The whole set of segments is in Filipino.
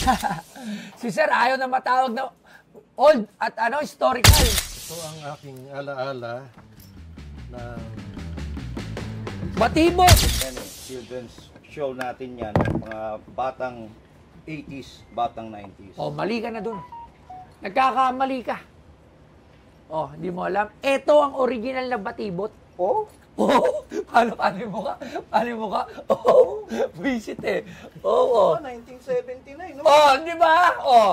Si Sir ayaw na matawag na old at historical. Ito ang aking alaala na Batibot! Yan eh, children's show natin yan. Mga batang 80s, batang 90s. Oh, mali ka na dun. Nagkakamali ka. Oh, hindi mo alam. Ito ang original na Batibot. Oh? Oh, paano yung mukha? Paano yung mukha? Oh, visit eh. Oh, oh. 1979, no? Oh, di ba? Oh.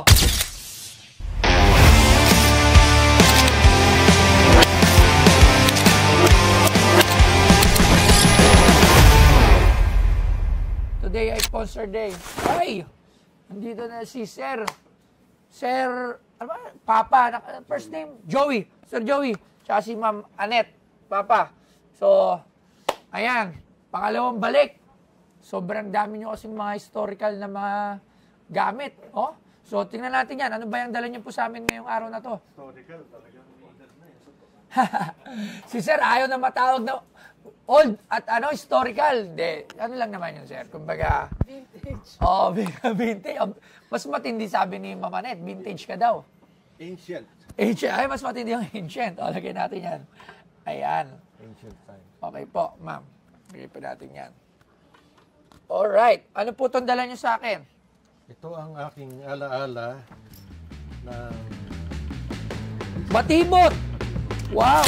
Today ay sponsor day. Ay, nandito na si Sir. Sir, ano ba? Papa, first name, Joey. Sir Joey. Tsaka si Ma'am Annette. Papa. So, ayan, pangalawang balik. Sobrang dami nyo kasing mga historical na mga gamit. Oh? So, tingnan natin yan. Ano ba yung dala nyo po sa amin ngayong araw na to? historical talagang modern na yun. Si Sir ayaw na matawag na old at historical. De, ano lang naman yun, Sir? Kumbaga, Vintage. oh, vintage. Mas matindi sabi ni Mama Net, vintage ka daw. Ancient. Ancient. Ay, mas matindi yung ancient. O, lagay natin yan. Ayan. Ancient time. Okay po, ma'am. Lagay pa natin yan. Alright. Ano po itong dala nyo sa akin? Ito ang aking alaala na Batibot! Wow!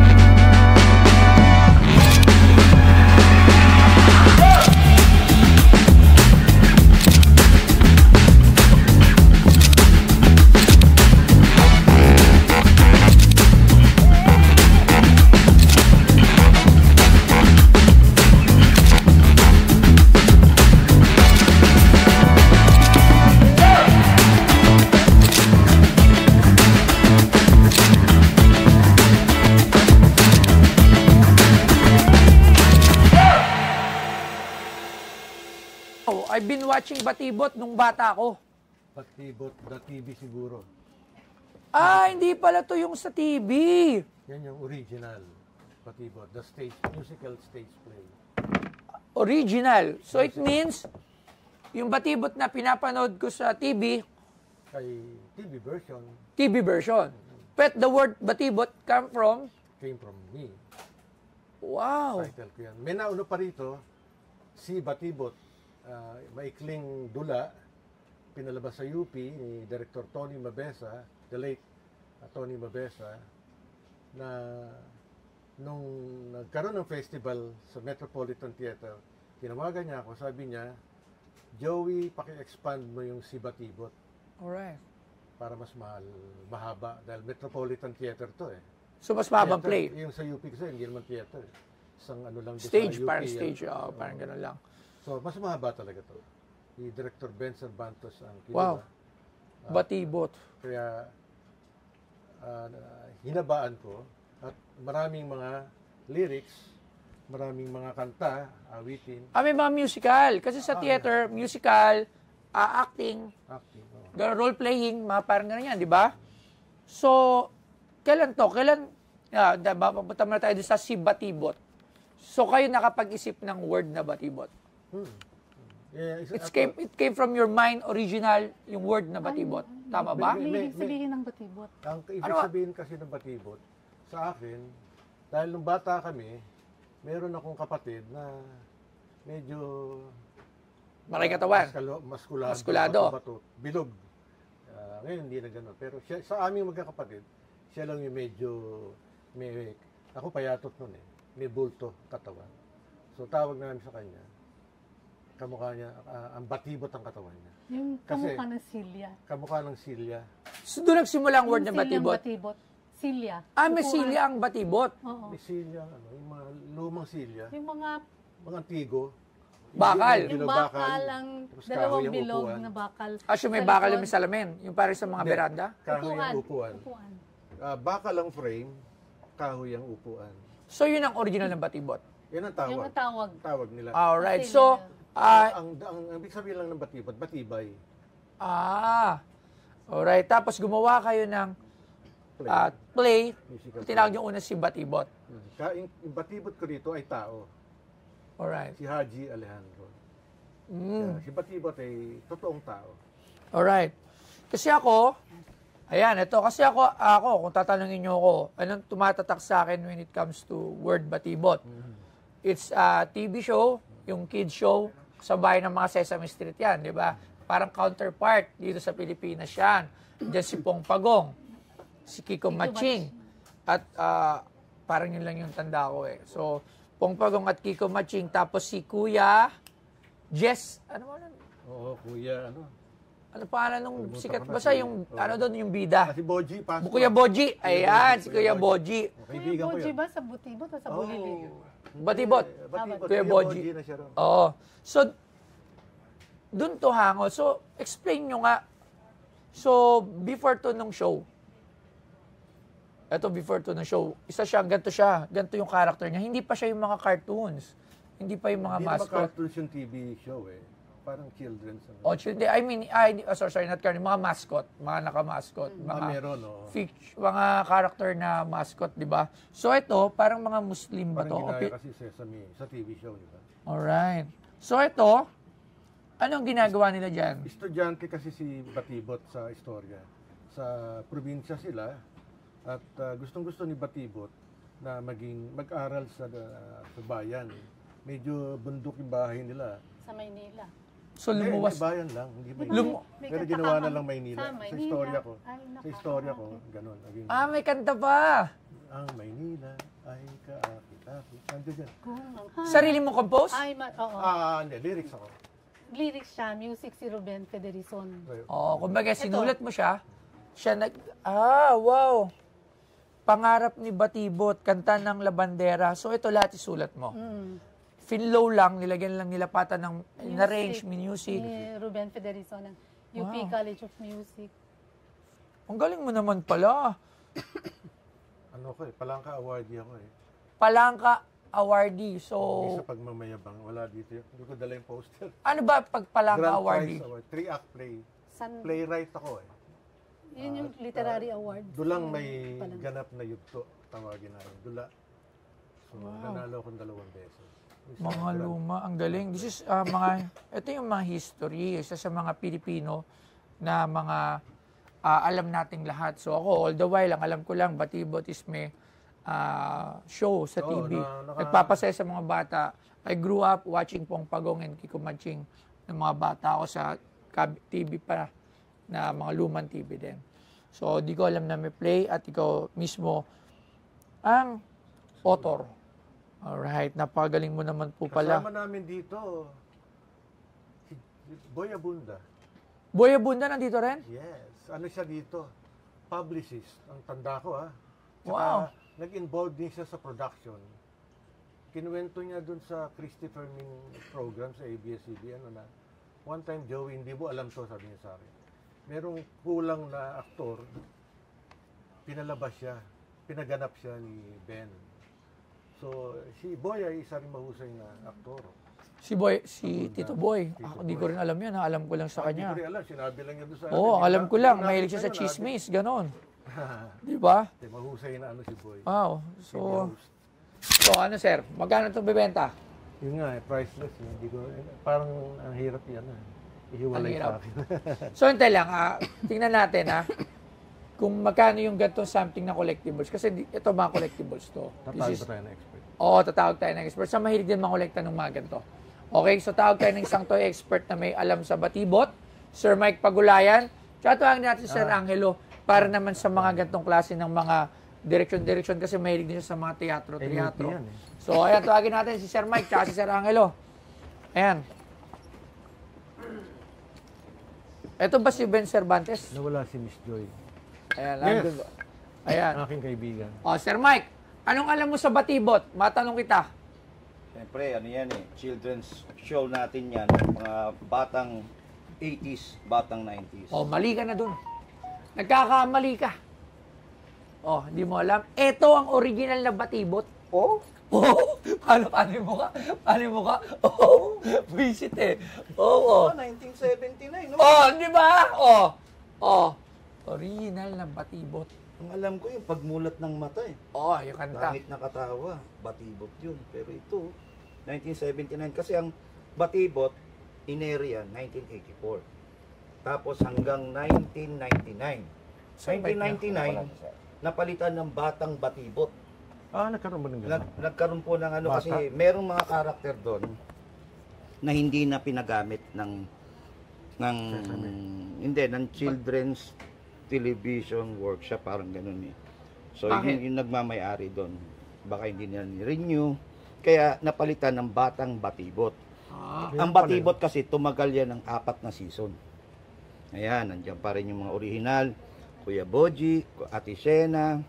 I've been watching Batibot nung bata ako. Batibot, the TV siguro. Ah, hindi pala to yung sa TV. Yan yung original Batibot, the musical stage play. Original. So it means, yung Batibot na pinapanood ko sa TV, Kay TV version, TV version. But the word Batibot came from, came from me. wow. Title ko yan. May nauna pa rito, si Batibot, maikling dula, pinalabas sa UP ni Director Tony Mabesa, the late Tony Mabesa, na nung nagkaroon ng festival sa Metropolitan Theater, tinawagan niya ako, sabi niya, Joey, paki-expand mo yung si Batibot Alright. para mas mahaba, dahil Metropolitan Theater to eh. So mas mahabang Theater, play. yung sa UP kasi, hindi naman theater eh. Isang ano lang doon Stage, sa UP. parang yan. stage. Oh, parang gano'n lang. So, mas mahaba talaga to. Si Director Benson Bantos ang Wow. kinuha. Batibot. Kaya hinabaan ko at maraming mga lyrics, maraming mga kanta, awitin, Ah, may mga musical. Kasi sa theater, musical, acting, acting. role-playing, mga parang gano'n yan, di ba? So, kailan to? Kailan, papunta muna tayo doon sa si Batibot. So, kayo nakapag-isip ng word na Batibot. Yeah, It came from your mind, original, yung word na Batibot. Tama ba? Ano ibig sabihin ng Batibot? Ang ibig Ano? sabihin kasi ng Batibot, sa akin, dahil nung bata kami, meron akong kapatid na medyo Malay katawan. Maskulado. bato, bilog. Ngayon hindi na gano'n. Pero siya, sa aming magkakapatid, siya lang yung medyo, ako payatot nun eh. May bulto katawan. So tawag namin sa kanya, kamukha niya, ang Batibot ang katawan niya. Yung kamukha ng Silya. Kamukha ng Silya. So, doon nagsimula ang word na Yung Batibot. Batibot. Silya. Ah, may Upuan. silya ang Batibot. Oo. May Silya, yung mga lumang Silya, Yung mga mga antigo. Bakal. yung bakal, ang tapos dalawang kahoy ang bilog upuan. na bakal. Actually, may Sa bakal likod. yung may salamin. Yung parang sa mga Hindi. beranda. Kahoy ang upuan. Upuan. Bakal ang frame, kahoy ang upuan. So, yun ang original ng Batibot. Yan ang tawag. Yung tawag. Tawag nila. Alright. Kasi So, Ang ibig sabihin lang ng Batibot, batibay. Alright. Tapos, gumawa kayo ng play. Musical Tinawag yung una si Batibot. Yung Batibot ko dito ay tao. Alright. Si Haji Alejandro. Si Batibot ay totoong tao. Alright. Kasi ako, ayan, ito. Kasi ako, kung tatanungin nyo ako, anong tumatatak sa akin when it comes to word Batibot? It's a TV show, yung kids show, sa bahay ng mga Sesame Street yan, di ba? Parang counterpart dito sa Pilipinas yan. Diyan si Pong Pagong, si Kiko Maching, at parang yun lang yung tanda ko eh. So, Pong Pagong at Kiko Maching, tapos si Kuya Jess, ano mo nun? Oo, kuya, ano? Ano pangalan nung Kalimutan sikat? ko na Basta si- yung, oo. ano doon, yung bida. Si Boji, pasok. Kuya Boji. Ayan, si Kuya Boji. Kuya Kaibigan ko Boji yun. ba sa Batibot o sa Bulilig? Batibot. Batibot. Kuya Boji. na siya ron. Oo. So, doon to hango. So, explain nyo nga. So, before to nung show, before to ng show, ganito siya, ganito yung character niya. Hindi pa siya yung mga cartoons. Hindi pa yung mga Hindi naman mascot. cartoons yung TV show eh. Parang children's. Ano. O, sorry, not cartoon, mga mascot, mga naka-mascot, mga meron, oo. mga character na mascot, di ba? So, ito, parang mga Muslim ba to? Parang ginaya kasi Sesame sa TV show, di ba? Alright. So, ito, anong ginagawa nila dyan? Estudyante kasi si Batibot sa istorya. Sa probinsya sila at gustong-gusto ni Batibot na mag-aral sa bayan. Medyo bundok yung bahay nila. Sa Maynila. So, lumuwas. Hindi, bayan lang. Hindi Di ba Maynila. may Pero kanta ginawa ka na ba? lang Maynila. Sa Sa Maynila. istorya ko. Ay, Sa istorya ko, ganun. Naging, May kanta pa. ang Maynila ay kaakit-akit. Nandiyo dyan. Sarili mo compose? Ay, oo. Hindi. Lyrics ako. Lyrics siya, music si Ruben Federison. Oo, kumbaga, sinulat mo siya. Wow. Pangarap ni Batibot, kanta ng labandera. So, ito lahat isulat mo. Finlow lang, nilagyan lang nilapatan ng in-arrange music. Ni Ruben Federison ng UP Wow. College of Music. Ang galing mo naman pala. Ano ko eh, Palangka awardee ako eh. Palangka awardee. So, Hindi sa pagmamayabang, wala dito yun. Hindi ko dala yung poster. ano ba pag Palangka Grand awardee? Prize Award. 3-act play. San, Playwright ako eh. yun yung literary award. Dulang may Palang. ganap na yugto, tawagin namin. Dula. So, nanalo akong 2 beses. Isa Mga grand- luma, ang galing. This is ito yung mga history, isa sa mga Pilipino na mga alam nating lahat. So ako, all the while, ang alam ko lang, Batibot is may show sa Oo, TV. naka- Nagpapasaya sa mga bata. I grew up watching Pong Pagong and Kiko Maching ng mga bata ako sa TV pa na mga lumang TV din. So, di ko alam na may play at ikaw mismo ang author. Alright, napagaling mo naman po pala. Kasama namin dito, si Boy Abunda. Boy Abunda nandito rin? Yes. Ano siya dito? Publicist. Ang tanda ko Tsaka, Wow. nag-involve din siya sa production. Kinuwento niya dun sa Christopher Min program sa ABS-CBN na one time, Joey, hindi mo alam to, sabi niya sa akin. Merong kulang na aktor, pinalabas siya, pinaganap siya ni Ben. So, si Boy ay isa rin mahusay na aktor. Si Tito Boy. Tito Ako, di ko rin alam yan. Alam ko lang sa Hindi kanya. ko rin alam, sinabi lang niya doon sa Oo, akin. alam ko lang. Hindi Mahilig siya sa namin chismis. Ganon. sinabi. Di ba? Mahusay na ano si Boy. Wow. So ano, sir? Magkano itong bibenta? Yun nga, priceless. Hindi ko, parang ang hirap yan. Ihiwalay Ang hirap. sa akin. So, hintay lang. Tingnan natin, kung magkano yung gantong something na collectibles. Kasi ito mga collectibles to. Tatawag ba tayo na expert? Oo, tatawag tayo ng expert. Sa mahilig din makolekta ng mga ganito. Okay, so tawag tayo ng isang toy expert na may alam sa Batibot, Sir Mike Pagulayan. Tsaka tawagin natin si Sir Angelo para naman sa mga gantong klase ng mga direksyon kasi mahilig din siya sa mga teatro. yan, eh. So, ayan, tawagin natin si Sir Mike tsaka si Sir Angelo. Ayan. Ito ba si Ben Cervantes? Nawala si Miss Joy. Ayan, Yes. nandun ba? Ayan. Aking kaibigan. O, Sir Mike, anong alam mo sa Batibot? Matanong kita. Siyempre, ano yan children's show natin yan, mga batang 80s, batang 90s. O, mali ka na dun. Nagkakamali ka. O, hindi mo alam. Ito ang original na Batibot. Oh? Oh, paano yung mukha? Paano yung mukha? Oh, visit eh. Oo. 1979, no? Oh, di ba? Oh. Original na Batibot. Ang alam ko yung pagmulat ng mata eh. Oh, yung kanta. Kahit nakatawa, Batibot yun. Pero ito, 1979. Kasi ang Batibot, ineri yan, 1984. Tapos hanggang 1999. 1999, napalitan ng Batang Batibot. Nagkaroon ba ng gano'n? Nagkaroon po ng ano Bata. kasi merong mga karakter doon na hindi na pinagamit ng children's television workshop, parang gano'n eh. So Bakit? yung nagmamay-ari doon, baka hindi nila ni-renew, kaya napalitan ng Batang Batibot. Ang Batibot kasi tumagal yan ng 4 na season. Ayan, nandiyan pa rin yung mga original, Kuya Boji, Ate Shena,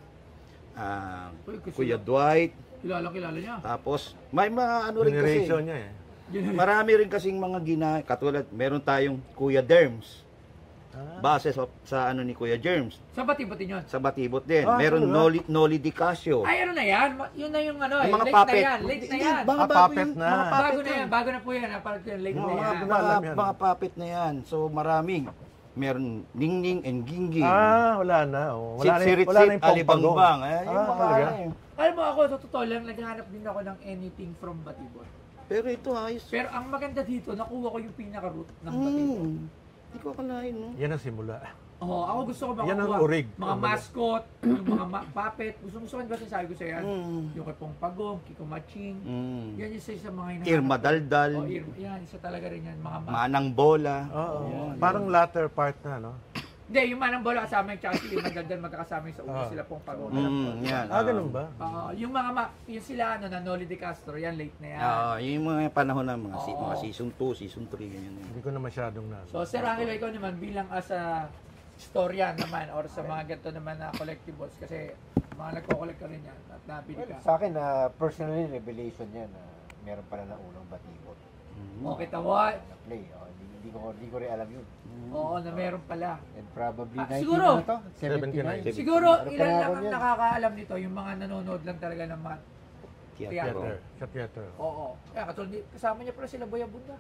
Kuya Dwight. Kilala niya. Tapos may mga ano rin kasi. Generation niya eh. Marami rin kasing mga katulad, meron tayong Kuya Derms. Base sa ano ni Kuya Germs. Sa Batibot yun. Sa Batibot din. Meron talaga? Noli Di Casio. Ay, ano na yan? Yun na yung ano, Yung mga late puppet. na yan. Late na yan. Mga puppet na. Mga puppet Bago na yan. Bago na po yan. Parang yung late na yan. alam yan. Mga puppet na yan. So maraming. Meron Ningning and Gingging. Wala na. Oh. Wala na Sirit, wala na yung Alibangbang. Yung mga talaga? ano. Alam mo ako, sa totoo lang, naghahanap din ako ng anything from Batibot. Pero ito ayos. Pero ang maganda dito, nakuha ko yung pinaka-root ng Batibot. Hindi ko akalain, no? Yan ang simula. Oo, ako gusto ko Yan ang makakuha. urig. Mga mascot, yung mga puppet. Gusto ko, di ba sinasabi ko sa'yo yan? Yung kay Pong Pagong, Kiko Maching. Yan yung isa mga hinahanap. Irma Daldal. Oh, yan, isa talaga rin yan. Mga Manang Bola. Oo. Parang latter part na, no? Hindi, yung Manang Bola kasama yung tsaka si Irma Daldal magkakasama yung sa ulo sila Pong Pagong. Yan. Ganun ba? Yung mga, yung sila, na Noli De Castro, yan, late na yan. Yung mga panahon ng mga season 2, season 3, ganyan. Hindi ko na masyadong na. So, Sir Angelo, ikaw naman, bilang as a storya naman, or sa mga ganito naman na collectibles, kasi mga nagko-collect ka rin yan, at nabili ka. Sa akin, personally, revelation yan. Meron pala na unang Batibot Okay, tawa. na play. Hindi ko rin alam yun. Oo, na meron pala. And probably 19 siguro. na to? 79. Siguro, Meron ilan kaya lang ako ang niyan. nakakaalam nito, yung mga nanonood lang talaga ng mga Teatro. Sa theater. Oo. Kaya katulad, kasama niya pala sila Boy Abunda.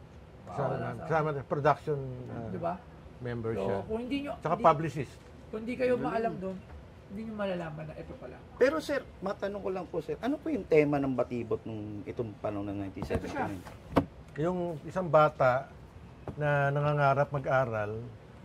Kasama na production Di ba? member So, siya. kung hindi nyo, Tsaka hindi, publicist. kung hindi kayo maalam doon, hindi nyo malalaman na ito pala. Pero sir, matanong ko lang po sir, ano po yung tema ng Batibot nung itong panahon ng Ito siya. 1979? Yung isang bata na nangangarap mag-aral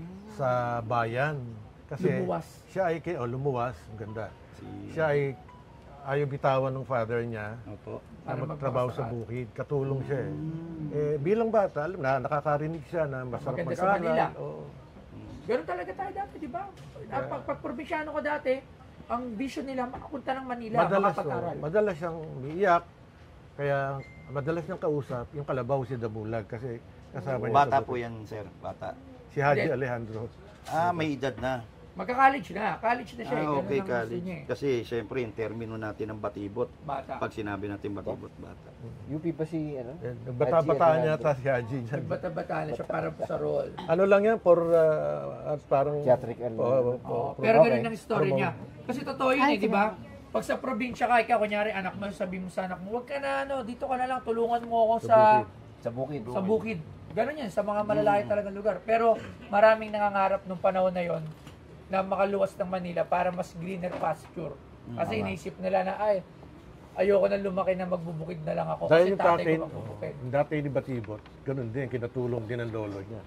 sa bayan. Kasi Lumuwas. siya ay lumuwas, ang ganda. Si- Siya ay ayaw bitawan ng father niya Opo. na Para magtrabaho sa magpapasakal. bukid. Katulong siya eh. Bilang bata, alam na, nakakarinig siya na masarap Maganda sa Manila. mag-aral. Oo. Ganun talaga tayo dati, di ba? Pag probinsyano ko dati, ang vision nila makapunta ng Manila, makapag-aral. Madalas siyang umiiyak. Kaya madalas niyang kausap yung kalabaw si Dabulag kasi kasama niya Bata sa po yan sir, bata. Si Haji Hindi. Alejandro. May edad na. Magka-college na. College na siya. Ganun Okay, ang gusto college. niya eh. Kasi siyempre yung termino natin ng Batibot. Bata. Pag sinabi natin Batibot, bata. UP pa si, Bata-bataan niya ata si Haji dyan. Nagbata-bata na siya para sa role. Ano lang yan, for parang... Theatrical. Pero ganun ang story niya. Kasi totoo yun Ay, di ba? Pag sa probinsya ka, ikaw, kunyari anak mo, sabi mo sa anak mo, huwag ka na, dito ka na lang, tulungan mo ako Sa bukid. sa bukid. Ganun yan, sa mga malalaki talagang lugar. Pero maraming nangangarap nung panahon na yon na makaluwas ng Manila para mas greener pasture. Kasi iniisip nila na, ayoko na lumaki na magbubukid na lang ako. Dahil Kasi yung tatay tatay, ko magbubukid. yung dati ni Batibot, ganun din, kinatulong din ang lolo niya.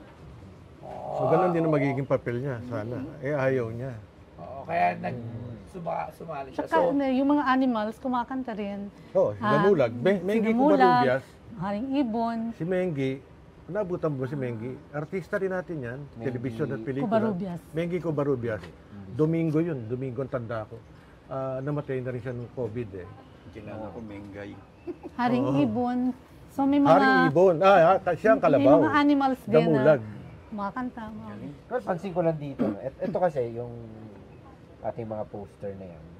So ganun din ang magiging papel niya, sana. Ayaw niya. Oo, kaya sumali siya. Tsaka So, yung mga animals, kumakanta rin. Oo, si Damulag. Mengi Si Covarrubias, Haring Ibon, si Mengi, nabutan mo si Mengi, artista rin natin yan, telebisyon at pelikula. Covarrubias. Mengi Covarrubias. Domingo yun, Domingo ang tanda ko. Namatay na rin siya ng COVID eh. Kinala ko Mengay. Haring Ibon. So may mga Haring Ibon, siya ang may kalabaw. mga animals din Damulag. na kumakanta. Pero pansin ko lang dito, ito kasi yung ating mga poster na yan.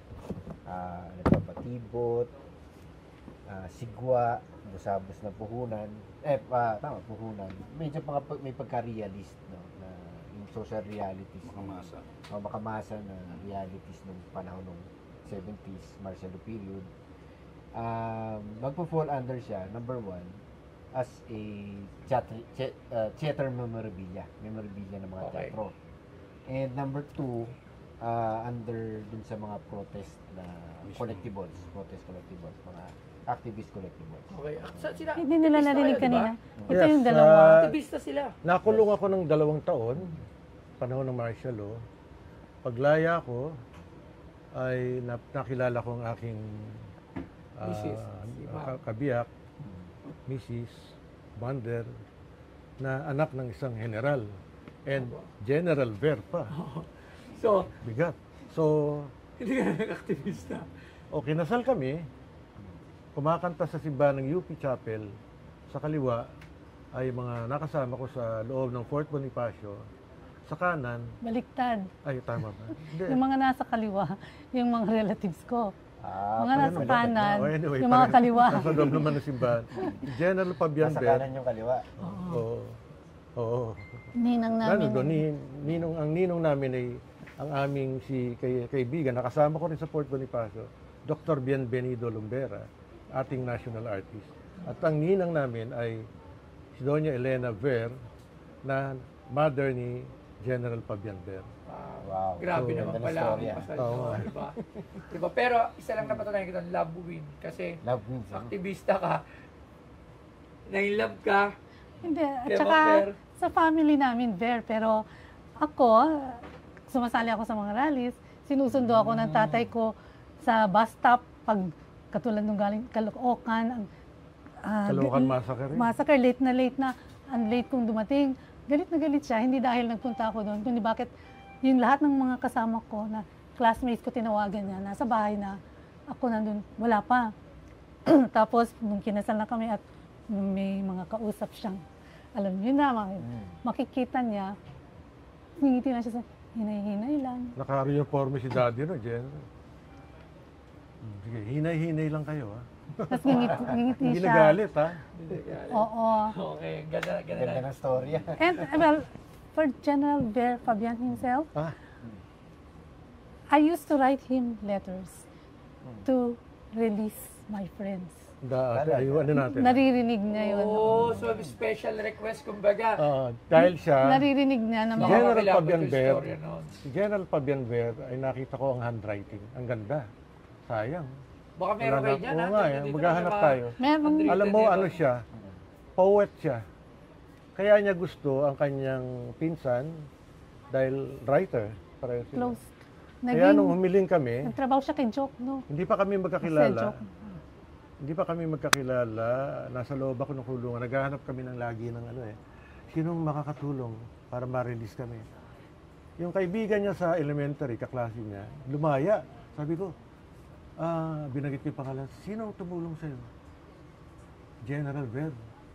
Batibot, Sigwa, Busabos na Puhunan. Puhunan. Medyo may pagka-realist, no? Na yung social realities. Makamasa. Makamasa na realities nung panahon ng 70s, martial law period. Magpo-fall under siya, number one, as a theater memorabilia ng mga Okay. teatro. And number two, under dun sa mga protest na protest collectibles, mga Activist collective boards. Okay. Sila, Hindi nila aktivista narinig kayo, di kanina. ba? Ito Yes, yung dalawa. Aktivista sila. Nakulong ako ng 2 taon, panahon ng martial law. Paglaya ko, ay nakilala ko ang aking Mrs. kabiyak, Mrs. Bander, na anak ng isang general. And General Ver pa. So, Bigat. So, hindi ka nag-aktivista. o kinasal kami, kumakanta sa simbahan ng UP Chapel, sa kaliwa ay mga nakasama ko sa loob ng Fort Bonifacio, sa kanan, Baliktad. ay tama ba? Hindi. Yung mga nasa kaliwa, yung mga relatives ko. Mga pala nasa naman. kanan, Oh, anyway, yung mga parang kaliwa. Nasa loob naman ng simbahan. General Fabian Nasa Ver. kanan yung kaliwa. Oo. Oo. Ninang namin. Ang ninong namin ay ang aming kaibigan, nakasama ko rin sa Fort Bonifacio, Dr. Bienvenido Lumbera, ating national artist. At ang ninang namin ay si Doña Elena Ver, na mother ni General Fabian Ver. Wow. Grabe So, naman ganda ng pala ang storya. kasal Oo. mo, diba? Diba? Pero isa lang napatunayan kita, love win. Kasi Love wins. aktivista ka, na-in-love ka, Hindi. At Kaya saka Ver. sa family namin, Ver. Pero ako, sumasali ako sa mga rallies. Sinusundo ako ng tatay ko sa bus stop pag katulad nung galing Caloocan. Caloocan Massacre rin. Massacre, late na. Ang late kong dumating. Galit na galit siya. Hindi dahil nagpunta ako doon. Kundi bakit yung lahat ng mga kasama ko na classmates ko tinawagan niya. Nasa bahay na ako nandun. Wala pa. Tapos nung kinasal na kami at may mga kausap siyang, alam niyo na, makikita niya, ngingiti na siya sa hinay-hinay lang. Naka-uniforme si Daddy, no, Jen? Sige, hinay-hinay lang kayo, ha? Tapos ngingiti Hindi siya. nagalit, ha? Oo. okay, ganda Ganda na. ng storya. And well, for General Ver Fabian himself, Ah, I used to write him letters to release my friends. ayun natin. Naririnig niya yun. Oh, so special request, kumbaga. Dahil siya, Naririnig niya na mga General Makakilala ko Fabian yung Ver. storya nun. si General Fabian Ver, ay nakita ko ang handwriting. Ang ganda. Sayang. Baka meron kayo dyan, Oo nga, maghahanap tayo. meron. Handwritten, Alam mo, diba? ano siya? Poet siya. Kaya niya gusto ang kanyang pinsan dahil writer. Pareho sila. Close. Kaya nung humiling kami, Nagtrabaho siya kay Joke, no? hindi pa kami Sa magkakilala. Joke. Hindi pa kami magkakilala. Nasa loob ako ng kulungan. Naghahanap kami ng lagi ng sinong makakatulong para ma-release kami. Yung kaibigan niya sa elementary, kaklase niya, lumaya. Sabi ko, binagit ko yung pangalan, sinong tumulong sa'yo? General Ver.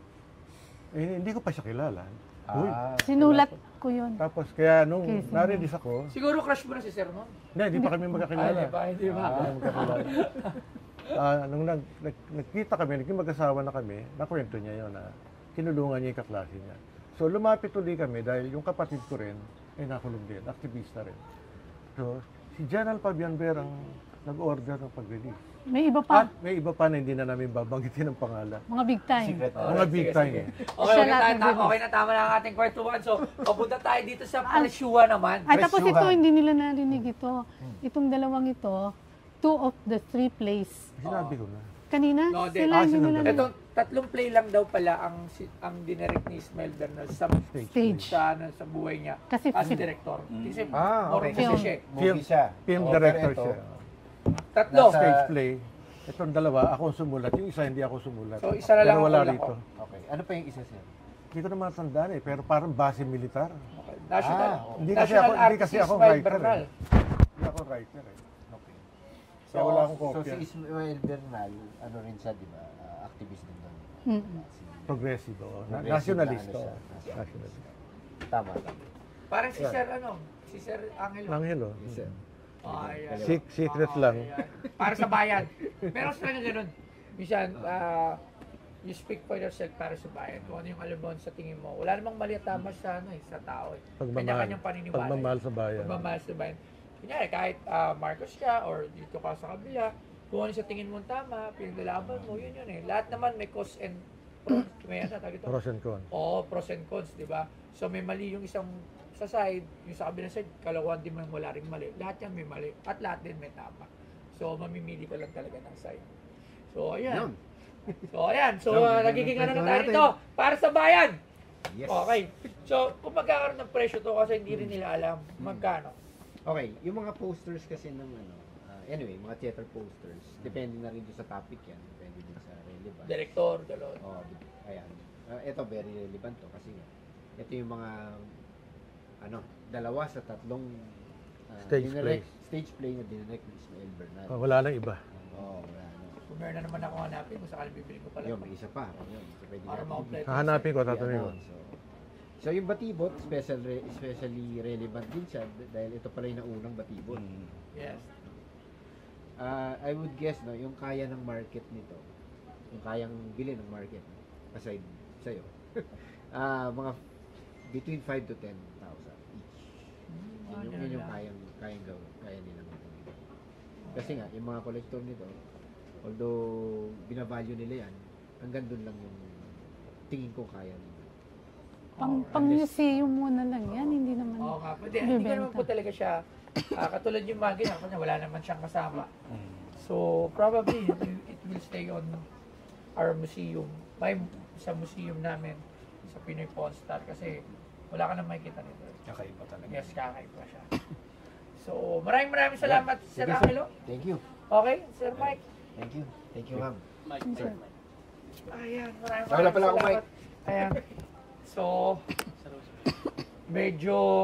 Hindi ko pa siya kilala. Uy. Sinulat ko yun. Tapos kaya nung Okay, sige. na-release ako, Siguro crush mo na si Sir noon. hindi pa kami magkakilala. Hindi ba? Hindi kami magkakilala. Nung nagkita kami, naging mag-asawa na kami, nakwento niya yun na kinulungan niya yung kaklase niya. So lumapit ulit kami dahil yung kapatid ko rin ay nakulong din, aktivista rin. So si General Fabian Ver ang nag-order ng pag-release. May iba pa. At may iba pa na hindi na namin babanggitin ang pangalan. Mga big time. Secret. Mga big time. Okay, Siya natin okay na tama na ang ating kwartuhan. So, papunta tayo dito sa presyuhan naman. Ay, tapos ito, Presyuhan. hindi nila narinig ito. Itong dalawang ito, 2 of the 3 plays. Sinabi ko na. Kanina, No, di. sila hindi Sinabi. nila narinig. Itong tatlong play lang daw pala ang dinirect ni Ismael Bernal sa Stage. sa buhay niya Kasi as film. director. Kasi Ah, more okay. kasi siya. Movie siya. Film Oh, director pero ito, siya. Tatlo. Nasa- Stage play. Itong dalawa, ako ang sumulat. Yung isa, hindi ako sumulat. So, isa na lang Pero ang wala ulam rito. ko. Okay. Ano pa yung isa sir? Hindi ko na matandaan eh, pero parang base militar. Okay. National, Hindi kasi National ako, hindi Artist kasi ako Ismael writer Bernal. eh. Hindi ako writer eh. Okay. Kaya wala akong So kopya. si Ismael Bernal, ano rin siya, di ba? Activist din doon. Mm-mm. Progressive, oo. Progressive Nationalist, na ano oo. siya. Nationalist. Tama, tama. Parang si Sir si Sir Angelo. Angelo. Ayan. Secret lang. Ayan. Para sa bayan. Meron sila nga ganun. Minsan, you speak for yourself para sa bayan. Kung ano yung alam mo sa tingin mo. Wala namang mali at tama sa tao eh. Pagmamahal. Kanya-kanyang paniniwala. Pagmamahal sa bayan. Pagmamahal sa bayan. Kunyari, kahit Marcos ka or dito ka sa kabila, kung ano sa tingin mo tama, pinaglalaban mo, yun eh. Lahat naman may cause and pros. May ano, tawag ito? Pros and cons. Oo, pros and cons, di ba? So may mali yung isang sa side, yung sa kabilang side, kalawan din man wala ring mali. Lahat yan may mali. At lahat din may tama. So mamimili ka lang talaga ng side. So, ayan. Yun. So, Ganda ng nagiging ano na kwento tayo natin. dito? Para sa bayan! Yes. Okay. So, kung magkakaroon ng presyo to kasi hindi rin nila alam magkano. Okay, yung mga posters kasi ng anyway, mga theater posters, depende na rin doon sa topic yan, depende din sa relevance. Director, gano'n. Oh, ayan. Ito very relevant to kasi ito yung mga dalawa sa tatlong stage play na dinirect ni Ismael Bernal. Oh, wala nang iba. Wala na. Kung meron na naman ako hanapin, kung sakaling bibili ko pala. Yun, may isa pa. Yun, so pwede Para natin- ma-complete. Hahanapin ko, tatanungin ko. So yung Batibot, especially relevant din siya dahil ito pala yung naunang Batibot. Yes. I would guess yung kaya ng market nito, yung kayang bilhin ng market, aside sa'yo, mga between 5 to 10,000 each. Yun yung kayang gawin, kaya nila magpapili. Kasi nga, yung mga collector nito, although binavalue nila yan, hanggang doon lang yung tingin ko kaya nila. Pang-museum muna lang yan, hindi naman. Oo nga, hindi ka naman po talaga siya, katulad yung mga ganyan, kanya wala naman siyang kasama. So, probably, it will stay on our museum, sa museum namin, sa Pinoy Pawnstars, kasi wala ka na makikita nito. Kakaiba talaga. Yes, kakaiba siya. So, maraming salamat, Sir Angelo. Thank you. Okay, Sir Mike. Thank you. Thank you, ma'am. Sir. Ayan, maraming Wala pala ako, salamat. Ayan. So, medyo,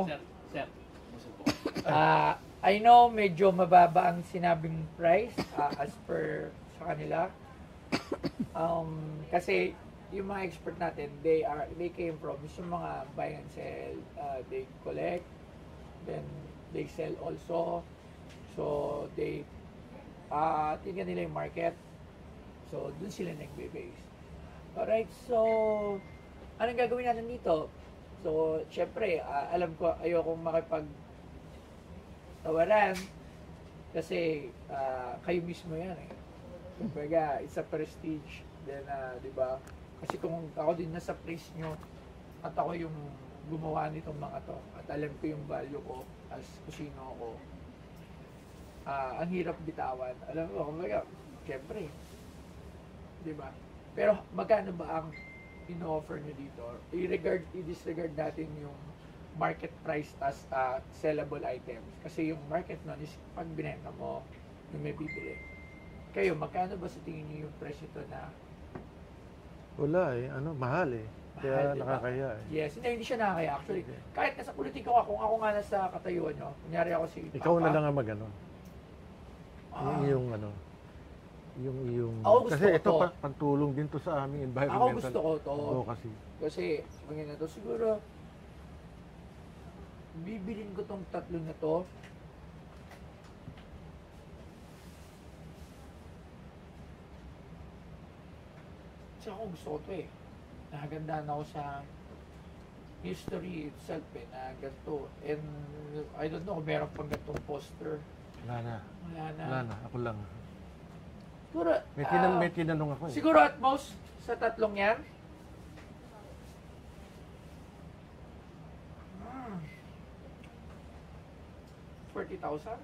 I know medyo mababa ang sinabing price as per sa kanila. Kasi yung mga expert natin, they came from yung mga buy and sell, they collect, then they sell also. So, they tingnan nila yung market. So, dun sila nagbe-base. Alright, so, anong gagawin natin dito? So, syempre, alam ko, ayokong makipag-tawaran kasi kayo mismo yan eh. Kumbaga, it's a prestige. Then, di ba? Kasi kung ako din nasa place nyo at ako yung gumawa nitong mga to at alam ko yung value ko as kusino ako, ang hirap bitawan. Alam mo, kumbaga, syempre, di ba? Pero magkano ba ang in-offer nyo dito? I-disregard natin yung market price as sellable items. Kasi yung market nun is pag binenta mo, yung may bibili. Kayo, magkano ba sa tingin nyo yung presyo ito na Wala eh, mahal eh. Kaya mahal, diba? nakakaya eh. Yes, hindi siya nakakaya. Actually, kahit nasa politiko ka, kung ako nga nasa katayuan nyo, kunyari ako si Ikaw Papa, na lang ang mag-ano. Yung Ako gusto kasi ko ito to. pantulong din to sa aming Ako environmental. gusto ko to. Oo, kasi. Kasi, ganyan na to. Siguro, bibilin ko tong tatlo na to. Kasi ako gusto ko to eh. Nakagandaan ako sa history itself eh, na ganito. And I don't know kung meron pang ganitong poster. Wala na. Wala na. Ako lang. Siguro, May tinanong ako eh. siguro at most sa tatlong yan. 40,000?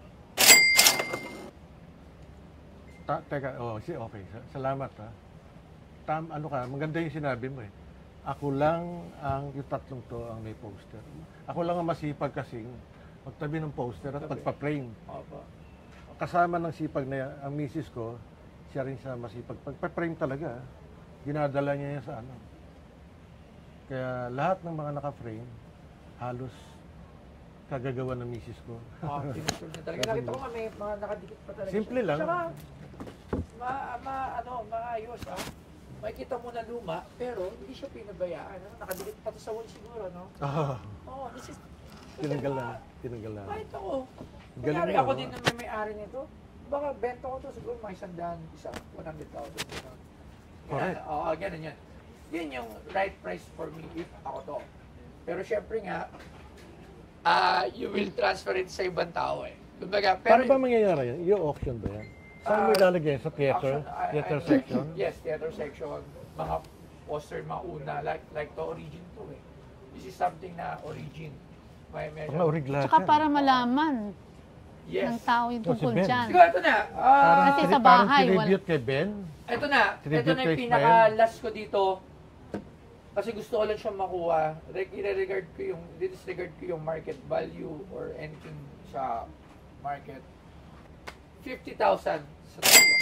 Teka, okay. Salamat ha. Ano ka, maganda yung sinabi mo eh. Ako lang yung tatlong to ang may poster. Ako lang ang masipag kasing magtabi ng poster at pagpa-frame. Opo. Kasama ng sipag na ang misis ko, siya rin sa masipag. Pagpa-frame talaga, ginadala niya yan sa ano. Kaya lahat ng mga naka-frame, halos kagagawa ng misis ko. Pinusure niya talaga. Nakita ko nga may mga nakadikit pa talaga. Simple lang. Tsaka, maayos ah. Makikita mo na luma, pero hindi siya pinabayaan. Nakadikit pa to sa wall siguro, no? Oo, this is... Tinanggal na. Kahit ako. Galing Kunyari mo, ako no? din na may-ari nito. Baka benta ko to siguro mga 100,000, 100,000. Correct. Oo, ganun yan. Yun yung right price for me if ako to. Pero syempre nga, you will transfer it sa ibang tao eh. Kumbaga, Paano ba mangyayari yan? Yung auction ba yan? Saan mo ilalagay? Sa theater? Theater section? Yes, theater section. Mga poster, mga una. Like the origin to eh. This is something na origin. Mga origla. Tsaka para malaman Yes. ng tao yung Oh, si tungkol Ben. dyan. Siguro ito na. Kasi sa bahay, wala. tribute kay Ben. Ito na. Tribute Ito na yung kay pinaka-last ko dito. Kasi gusto ko lang siyang makuha. I-regard ko yung, disregard ko yung market value or anything sa market. 50,000 sa tatlo.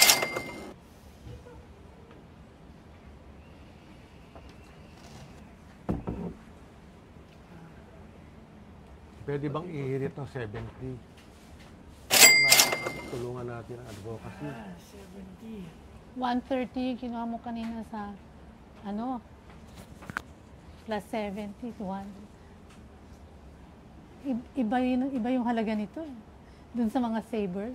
Pwede bang ihirit ng 70? Para tulungan natin ang advocacy. 70. 130 kinuha mo kanina sa ano plus 70 to 100. Iba yung halaga nito eh. Dun sa mga savers.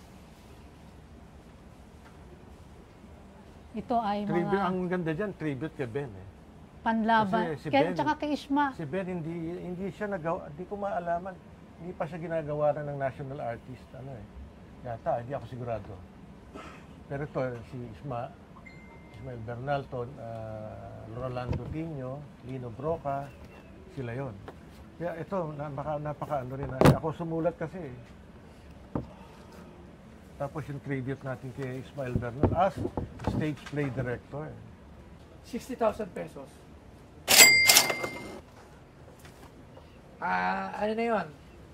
Ito ay Tribute, mga ang ganda dyan, tribute kay Ben eh. panlaban. Kasi si Kaya, Ben- tsaka kay Ishma. Si Ben hindi siya nagawa, hindi ko maalaman. Hindi pa siya ginagawa ng national artist ano eh. Yata, hindi ako sigurado. Pero ito si Ismael Bernalton, Rolando Tino, Lino Broca, sila 'yon. Kaya ito napaka ano rin. Ako sumulat kasi. Tapos yung tribute natin kay Ismael Bernal as stage play director. 60,000 pesos. Ano na yun?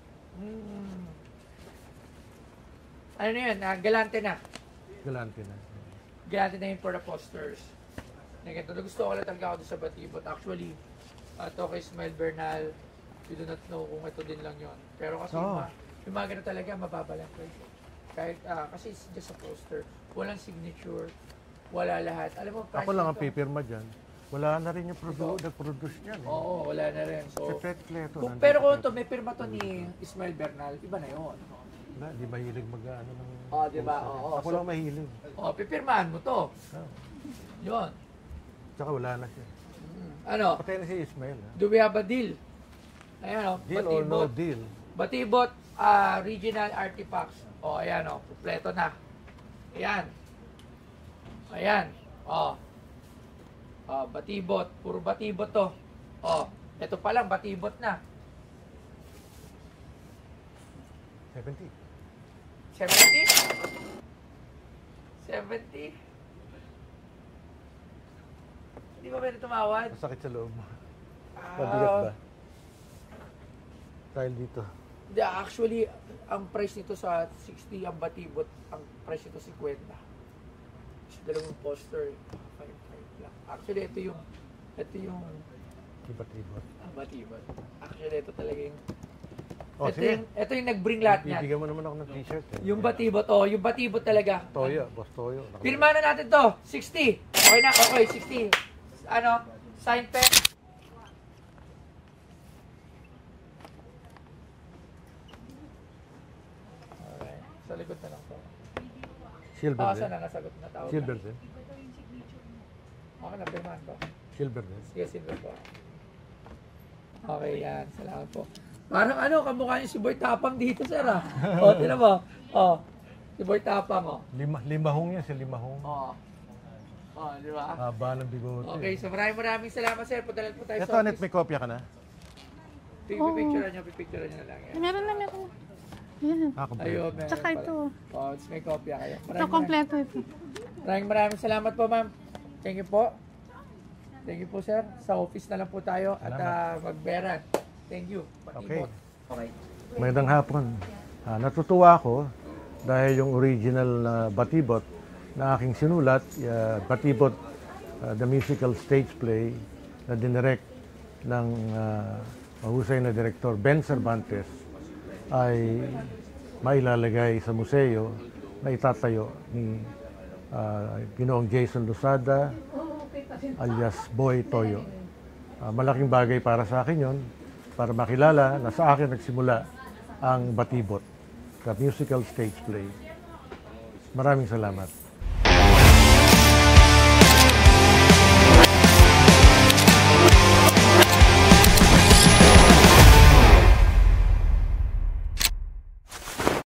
Ano na yun? Galante na. Galante na. Galante na yun for the posters. Ganito. Gusto ko lang talaga ako sa Batibot. Actually, ito kay Ismael Bernal, you do not know kung ito din lang yun. Pero kasi yung mga ganito talaga, mababa lang price. Kahit, kasi it's just a poster. Walang signature. Wala lahat. Alam mo, price Ako lang ang nito- pipirma dyan. Wala na rin yung nag-produce niyan. Eh. Oo, wala na rin. So, Kleto. pero kung ito, may pirma to ni Ismael Bernal, iba na yun. Wala, di mahilig mag-ano ng... Di ba? Oo. Ako lang mahilig. Pipirmahan mo to. Oh. Yun. Tsaka wala na siya. Ano? Patay na si Ismael. Ha? Do we have a deal? Ayan o. Deal or no deal? Batibot Regional Artifacts. Ayan o. Kompleto na. Ayan. Ayan. Batibot. Puro batibot to. Ito pa lang, batibot na. 70. 70? 70? Hindi ba pwede tumawad? Masakit sa loob mo. Mabigat ba? Dahil dito. Hindi, actually, ang price nito sa 60, ang batibot, ang price nito 50. Sa dalawang poster, 5 lang. Actually, ito yung Batibot. ang batibot. Actually, ito talaga yung, Sige. ito yung nag-bring lahat niyan. Bibigyan mo naman ako ng t-shirt. Eh. Yung batibot, yung batibot talaga. Toyo, boss Toyo. Pirma na natin to, 60. Okay na, okay, 60. Ano, sign pen. Alright, sa likod na lang to. Silver din. Sana nasagot na tawag Silver na. din. Okay na, pirmahan to. Silver din. Sige, silver po. Okay, yan. Salamat po. Parang ano, kamukha niyo si Boy Tapang dito, sir, ah. Tinan mo. Si Boy Tapang, Limahong yan, si Limahong. Di ba? Haba ng bigote. Okay, so maraming salamat, sir. Padalan po tayo Ito, sa Anet, may kopya ka na? Pipicturean nyo na lang yan. Meron na. Yan. Kompleto. Ayun, meron Tsaka pala. ito. May kopya kayo. Ito, kompleto ito. Maraming salamat po, ma'am. Thank you po. Thank you po, sir. Sa office na lang po tayo at magberan. Thank you. Okay. Okay. Magandang hapon. Natutuwa ako dahil yung original na Batibot na aking sinulat, Batibot, the musical stage play na dinirect ng mahusay na direktor Ben Cervantes ay mailalagay sa museo na itatayo ni Ginoong Jason Losada alias Boy Toyo. Malaking bagay para sa akin yon para makilala na sa akin nagsimula ang Batibot, the musical stage play. Maraming salamat.